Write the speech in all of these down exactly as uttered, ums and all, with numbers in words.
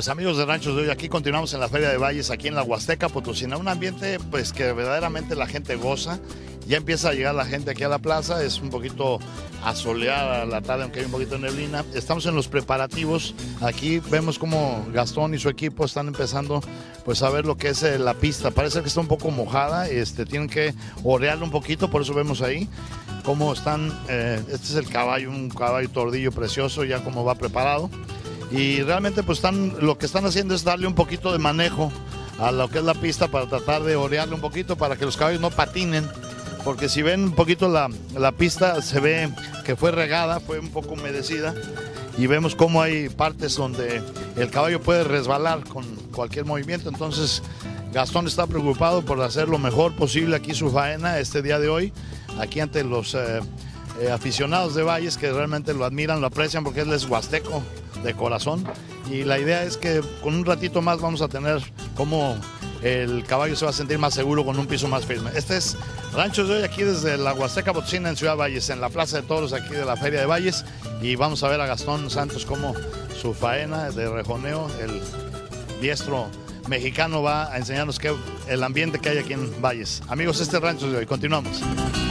Pues amigos de Ranchos de Hoy, aquí continuamos en la Feria de Valles, aquí en la Huasteca Potosina, un ambiente pues que verdaderamente la gente goza. Ya empieza a llegar la gente aquí a la plaza, es un poquito asoleada la tarde, aunque hay un poquito de neblina. Estamos en los preparativos, aquí vemos cómo Gastón y su equipo están empezando pues a ver lo que es eh, la pista. Parece que está un poco mojada, este, tienen que orearla un poquito, por eso vemos ahí cómo están, eh, este es el caballo, un caballo tordillo precioso, ya como va preparado. Y realmente pues están, lo que están haciendo es darle un poquito de manejo a lo que es la pista para tratar de orearle un poquito para que los caballos no patinen, porque si ven un poquito la, la pista se ve que fue regada, fue un poco humedecida y vemos cómo hay partes donde el caballo puede resbalar con cualquier movimiento. Entonces Gastón está preocupado por hacer lo mejor posible aquí su faena este día de hoy, aquí ante los eh, eh, aficionados de Valles que realmente lo admiran, lo aprecian porque él es huasteco de corazón, y la idea es que con un ratito más vamos a tener como el caballo se va a sentir más seguro con un piso más firme. Este es Ranchos de Hoy, aquí desde la Huasteca Potosina en Ciudad Valles, en la Plaza de Toros aquí de la Feria de Valles, y vamos a ver a Gastón Santos cómo su faena de rejoneo, el diestro mexicano, va a enseñarnos qué, el ambiente que hay aquí en Valles. Amigos, este es Ranchos de Hoy, continuamos.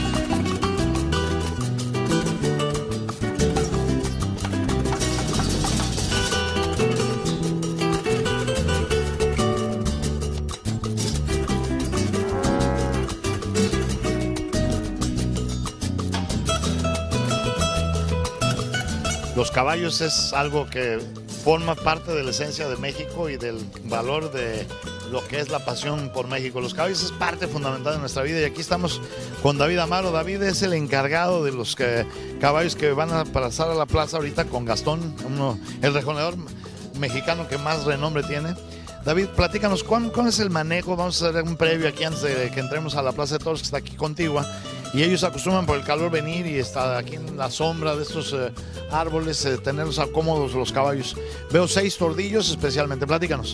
Los caballos es algo que forma parte de la esencia de México y del valor de lo que es la pasión por México. Los caballos es parte fundamental de nuestra vida y aquí estamos con David Amaro. David es el encargado de los que, caballos que van a pasar a la plaza ahorita con Gastón, uno, el rejoneador mexicano que más renombre tiene. David, platícanos, ¿cuál, ¿cuál es el manejo? Vamos a hacer un previo aquí antes de que entremos a la Plaza de Toros que está aquí contigua. Y ellos acostumbran por el calor venir y estar aquí en la sombra de estos eh, árboles, eh, tenerlos cómodos los caballos. Veo seis tordillos especialmente, platícanos.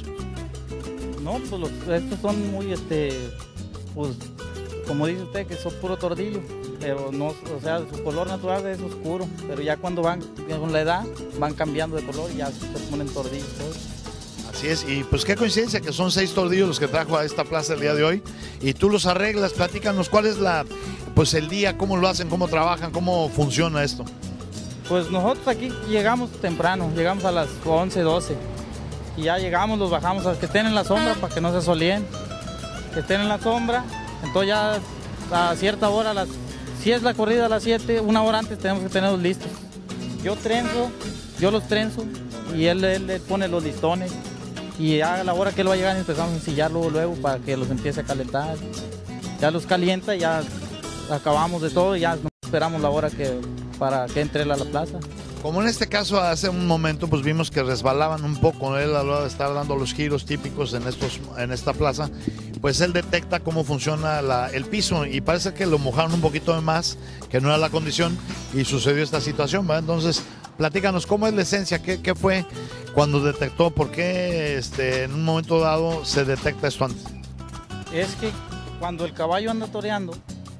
No, pues los, estos son muy, este, pues, como dice usted, que son puro tordillo, pero no, o sea, su color natural es oscuro, pero ya cuando van, con la edad, van cambiando de color y ya se ponen tordillos todos. Así es, y pues qué coincidencia que son seis tordillos los que trajo a esta plaza el día de hoy, y tú los arreglas, platícanos cuál es la, pues el día, cómo lo hacen, cómo trabajan, cómo funciona esto. Pues nosotros aquí llegamos temprano, llegamos a las once, doce, y ya llegamos, los bajamos a que estén en la sombra para que no se asolien, que estén en la sombra, entonces ya a cierta hora, a las, si es la corrida a las siete, una hora antes tenemos que tenerlos listos. Yo trenzo, yo los trenzo, y él, él, él pone los listones. Y a la hora que él va a llegar empezamos a ensillarlo luego para que los empiece a calentar. Ya los calienta, ya acabamos de todo y ya esperamos la hora que, para que entre él a la plaza. Como en este caso hace un momento pues vimos que resbalaban un poco él a la hora de estar dando los giros típicos en, estos, en esta plaza, pues él detecta cómo funciona la, el piso y parece que lo mojaron un poquito de más, que no era la condición y sucedió esta situación, ¿verdad? Entonces platícanos cómo es la esencia, qué, qué fue cuando detectó, por qué este, en un momento dado se detecta esto antes. Es que cuando el caballo anda toreando,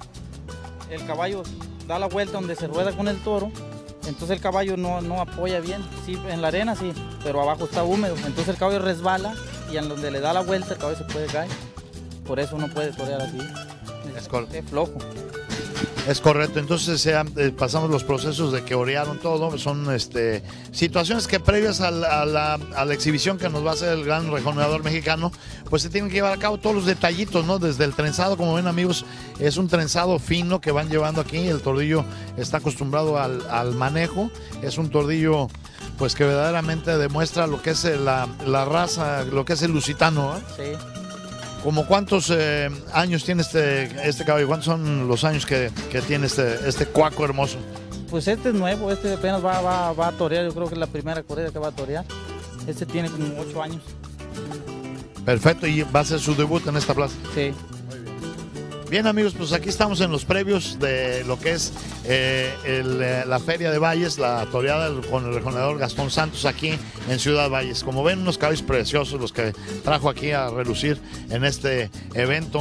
el caballo da la vuelta donde se rueda con el toro, entonces el caballo no, no apoya bien, sí, en la arena sí, pero abajo está húmedo, entonces el caballo resbala y en donde le da la vuelta el caballo se puede caer, por eso no puede torear así, es, cor es flojo. Es correcto, entonces eh, pasamos los procesos de que orearon todo, son este, situaciones que previas a la, a, la, a la exhibición que nos va a hacer el gran rejoneador mexicano, pues se tienen que llevar a cabo todos los detallitos, ¿no? Desde el trenzado, como ven amigos, es un trenzado fino que van llevando aquí, el tordillo está acostumbrado al, al manejo, es un tordillo pues que verdaderamente demuestra lo que es la, la raza, lo que es el lusitano, ¿eh? Sí. ¿Cómo cuántos eh, años tiene este, este caballo? ¿Cuántos son los años que, que tiene este, este cuaco hermoso? Pues este es nuevo, este apenas va, va, va a torear, yo creo que es la primera corrida que va a torear. Este tiene como ocho años. Perfecto, y va a ser su debut en esta plaza. Sí. Bien amigos, pues aquí estamos en los previos de lo que es eh, el, eh, la Feria de Valles, la toreada con el rejoneador Gastón Santos aquí en Ciudad Valles. Como ven, unos caballos preciosos los que trajo aquí a relucir en este evento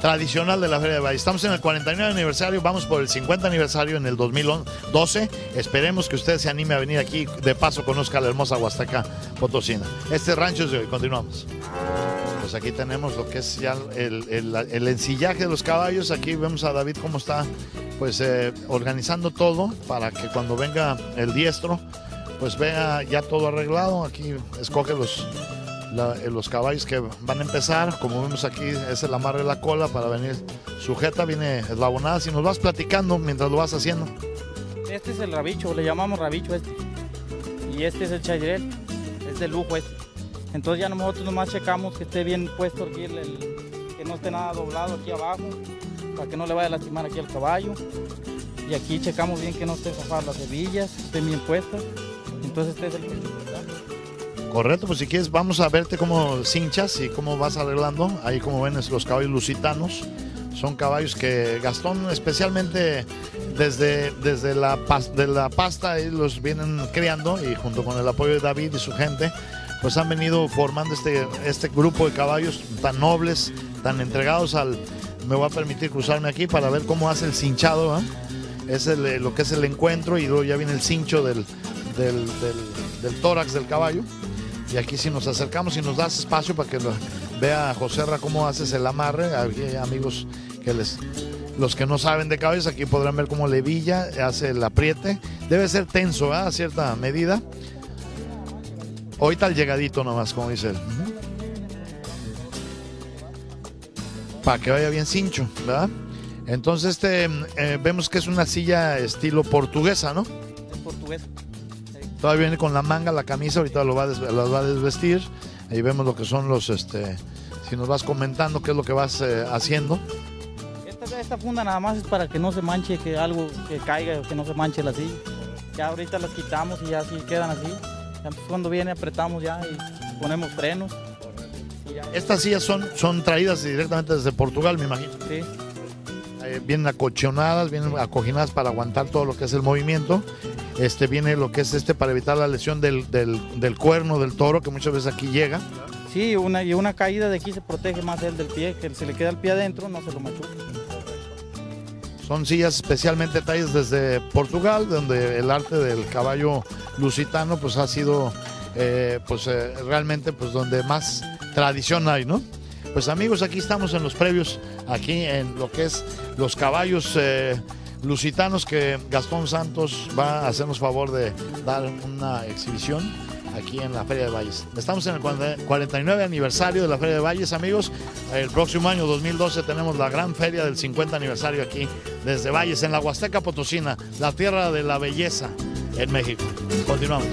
tradicional de la Feria de Valles. Estamos en el cuarenta y nueve aniversario, vamos por el cincuenta aniversario en el dos mil doce. Esperemos que usted se anime a venir aquí, de paso conozca la hermosa Huasteca Potosina. Este rancho es de hoy, continuamos. Pues aquí tenemos lo que es ya el, el, el ensillaje de los caballos. Aquí vemos a David cómo está pues eh, organizando todo para que cuando venga el diestro pues vea ya todo arreglado. Aquí escoge los, la, los caballos que van a empezar. Como vemos aquí es el amarre de la cola para venir sujeta, viene eslabonada. Si nos vas platicando mientras lo vas haciendo. Este es el rabicho, le llamamos rabicho este. Y este es el chairel, es de lujo este. Entonces ya nosotros nomás checamos que esté bien puesto aquí, el, el, que no esté nada doblado aquí abajo, para que no le vaya a lastimar aquí al caballo. Y aquí checamos bien que no estén zafadas las hebillas, estén bien puestas. Entonces este es el que... Correcto, pues si quieres vamos a verte cómo cinchas y cómo vas arreglando. Ahí como ven los caballos lusitanos. Son caballos que Gastón especialmente desde, desde la, de la pasta ahí los vienen criando y junto con el apoyo de David y su gente pues han venido formando este, este grupo de caballos tan nobles, tan entregados al... Me voy a permitir cruzarme aquí para ver cómo hace el cinchado, ¿eh? Es el, lo que es el encuentro y luego ya viene el cincho del, del, del, del tórax del caballo. Y aquí si nos acercamos y nos das espacio para que lo, vea Joserra cómo haces el amarre. Aquí hay amigos que les... Los que no saben de caballos aquí podrán ver cómo Levilla hace el apriete. Debe ser tenso, ¿eh? A cierta medida. Ahorita al llegadito nomás, como dice él. Uh-huh. Para que vaya bien cincho, ¿verdad? Entonces este, eh, vemos que es una silla estilo portuguesa, ¿no? Es portuguesa. Sí. Todavía viene con la manga, la camisa, ahorita lo va, a des, lo va a desvestir. Ahí vemos lo que son los, este, si nos vas comentando qué es lo que vas eh, haciendo. Esta, esta funda nada más es para que no se manche, que algo que caiga, que no se manche la silla. Ya ahorita las quitamos y ya así quedan así. Entonces, cuando viene apretamos ya y ponemos frenos. Y ya. Estas sillas son, son traídas directamente desde Portugal, me imagino. Sí. Eh, vienen acolchonadas, vienen acoginadas para aguantar todo lo que es el movimiento. Este viene lo que es este para evitar la lesión del, del, del cuerno del toro, que muchas veces aquí llega. Sí, una, y una caída de aquí se protege más él del pie, que se le queda el pie adentro, no se lo machuca. Son sillas especialmente traídas desde Portugal, donde el arte del caballo lusitano pues ha sido eh, pues eh, realmente pues donde más tradición hay, ¿no? Pues amigos, aquí estamos en los previos, aquí en lo que es los caballos eh, lusitanos que Gastón Santos va a hacernos favor de dar una exhibición aquí en la Feria de Valles. Estamos en el cuarenta y nueve aniversario de la Feria de Valles, amigos. El próximo año dos mil doce tenemos la gran feria del cincuenta aniversario aquí desde Valles, en la Huasteca Potosina, la tierra de la belleza en México. Continuamos.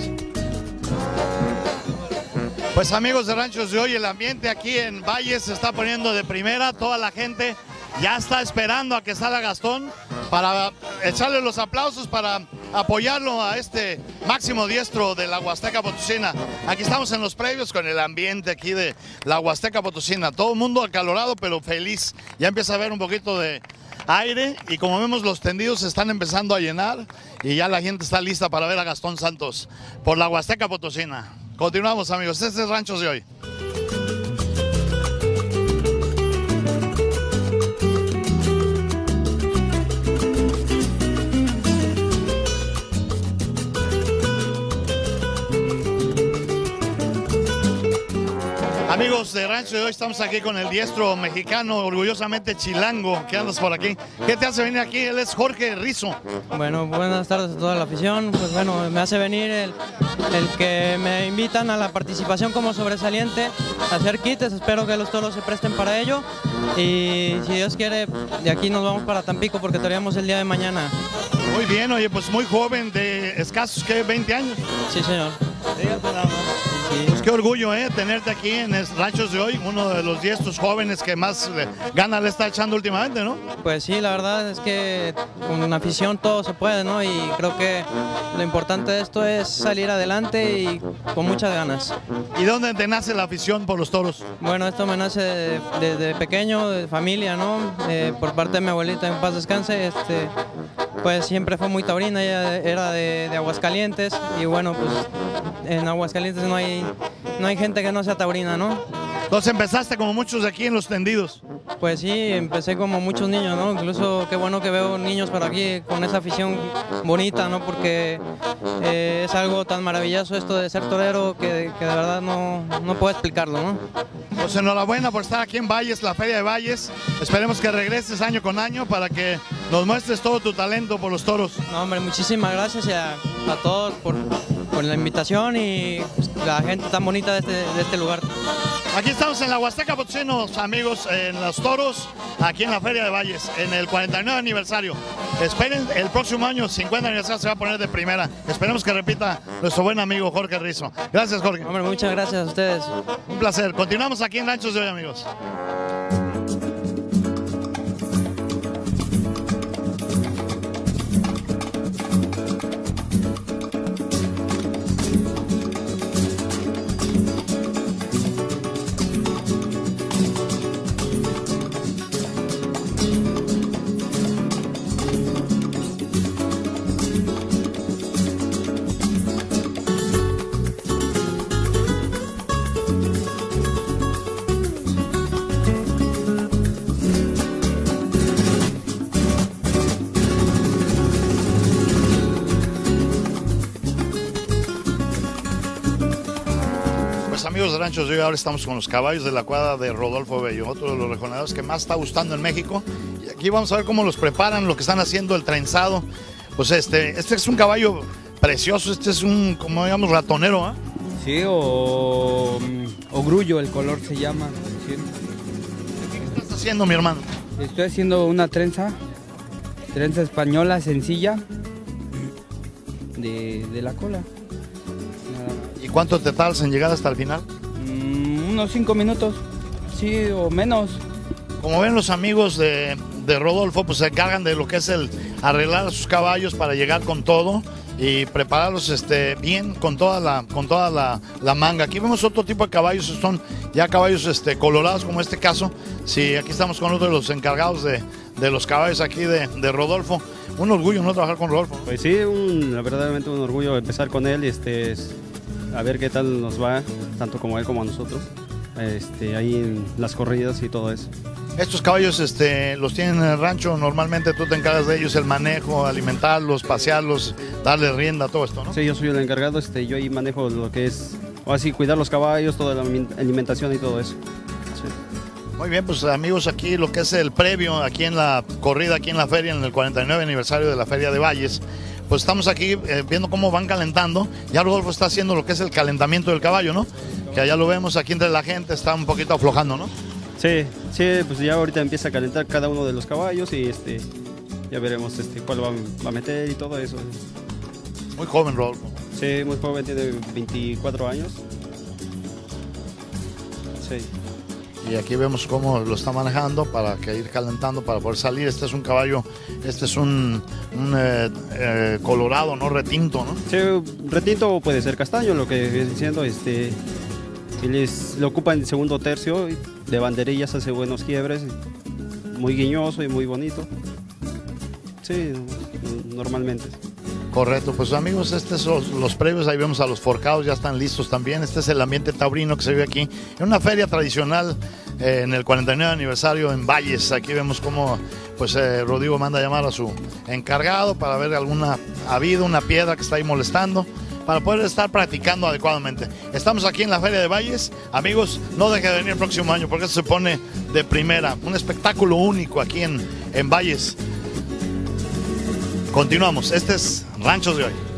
Pues amigos de Ranchos de Hoy, el ambiente aquí en Valles se está poniendo de primera. Toda la gente ya está esperando a que salga Gastón para echarle los aplausos, para apoyarlo a este máximo diestro de la Huasteca Potosina. Aquí estamos en los previos con el ambiente aquí de la Huasteca Potosina. Todo el mundo acalorado pero feliz. Ya empieza a haber un poquito de aire y como vemos los tendidos se están empezando a llenar y ya la gente está lista para ver a Gastón Santos por la Huasteca Potosina. Continuamos amigos, este es Ranchos de Hoy. Amigos de Rancho de Hoy, estamos aquí con el diestro mexicano, orgullosamente chilango, que andas por aquí. ¿Qué te hace venir aquí? Él es Jorge Rizo. Bueno, buenas tardes a toda la afición. Pues bueno, me hace venir el, el que me invitan a la participación como sobresaliente, a hacer quites. Espero que los toros se presten para ello. Y si Dios quiere, de aquí nos vamos para Tampico porque toreamos el día de mañana. Muy bien, oye, pues muy joven, de escasos, ¿qué? veinte años. Sí, señor. Fíjate nada más. Sí. Pues qué orgullo, ¿eh? Tenerte aquí en el Ranchos de Hoy, uno de los diestros jóvenes que más eh, gana le está echando últimamente, ¿no? Pues sí, la verdad es que con una afición todo se puede, ¿no? Y creo que lo importante de esto es salir adelante y con muchas ganas. ¿Y dónde te nace la afición por los toros? Bueno, esto me nace desde de, de pequeño, de familia, ¿no? Eh, por parte de mi abuelita, en paz descanse, este, pues siempre fue muy taurina, ella era de, de Aguascalientes y bueno, pues en Aguascalientes no hay, no hay gente que no sea taurina, ¿no? Entonces empezaste como muchos de aquí en los tendidos. Pues sí, empecé como muchos niños, ¿no? Incluso qué bueno que veo niños por aquí con esa afición bonita, ¿no? Porque eh, es algo tan maravilloso esto de ser torero que, que de verdad no, no puedo explicarlo, ¿no? Pues enhorabuena por estar aquí en Valles, la Feria de Valles. Esperemos que regreses año con año para que nos muestres todo tu talento por los toros. No, hombre, muchísimas gracias a, a todos por, por la invitación y pues, la gente tan bonita de este, de este lugar. Aquí estamos en la Huasteca Potosina, amigos, en los toros, aquí en la Feria de Valles, en el cuarenta y nueve aniversario. Esperen, el próximo año, cincuenta aniversario, se va a poner de primera. Esperemos que repita nuestro buen amigo Jorge Rizo. Gracias, Jorge. Hombre, muchas gracias a ustedes. Un placer. Continuamos aquí en Ranchos de Hoy, amigos. Amigos de Ranchos de Hoy, ahora estamos con los caballos de la cuadra de Rodolfo Bello, otro de los rejoneadores que más está gustando en México. Y aquí vamos a ver cómo los preparan, lo que están haciendo, el trenzado. Pues este, este es un caballo precioso, este es un, como digamos, ratonero, ¿eh? Sí, o, o grullo, el color se llama. Sí. ¿Qué estás haciendo, mi hermano? Estoy haciendo una trenza, trenza española sencilla de, de la cola. ¿Y cuánto te tardas en llegar hasta el final? Mm, unos cinco minutos, sí, o menos. Como ven los amigos de, de Rodolfo, pues se encargan de lo que es el arreglar a sus caballos para llegar con todo y prepararlos este, bien con toda, la, con toda la, la manga. Aquí vemos otro tipo de caballos, son ya caballos este, colorados como este caso. Sí, aquí estamos con otro de los encargados de, de los caballos aquí de, de Rodolfo. Un orgullo, ¿no?, trabajar con Rodolfo. Pues sí, un, verdaderamente un orgullo empezar con él y este, a ver qué tal nos va, tanto como él como a nosotros, este, ahí en las corridas y todo eso. Estos caballos este, los tienen en el rancho, normalmente tú te encargas de ellos, el manejo, alimentarlos, pasearlos, darles rienda, todo esto, ¿no? Sí, yo soy el encargado, este, yo ahí manejo lo que es, o así, cuidar los caballos, toda la alimentación y todo eso. Sí. Muy bien, pues amigos, aquí lo que es el previo, aquí en la corrida, aquí en la feria, en el cuarenta y nueve aniversario de la Feria de Valles. Pues estamos aquí eh, viendo cómo van calentando. Ya Rodolfo está haciendo lo que es el calentamiento del caballo, ¿no? Que allá lo vemos aquí entre la gente, está un poquito aflojando, ¿no? Sí, sí, pues ya ahorita empieza a calentar cada uno de los caballos y este, ya veremos este, cuál va, va a meter y todo eso. Muy joven, Rodolfo. Sí, muy joven, tiene veinticuatro años. Sí. Y aquí vemos cómo lo está manejando para que ir calentando, para poder salir. Este es un caballo, este es un, un eh, eh, colorado, ¿no? Retinto, ¿no? Sí, retinto o puede ser castaño, lo que viene diciendo, este, él es, lo ocupa en segundo tercio, de banderillas, hace buenos quiebres, muy guiñoso y muy bonito. Sí, normalmente. Correcto, pues amigos, estos son los, los previos, ahí vemos a los forcados, ya están listos también. Este es el ambiente taurino que se ve aquí, en una feria tradicional eh, en el cuarenta y nueve aniversario en Valles. Aquí vemos cómo pues, eh, Rodrigo manda a llamar a su encargado para ver alguna habido, una piedra que está ahí molestando, para poder estar practicando adecuadamente. Estamos aquí en la Feria de Valles. Amigos, no dejen de venir el próximo año porque esto se pone de primera, un espectáculo único aquí en, en Valles. Continuamos, este es Ranchos de Hoy.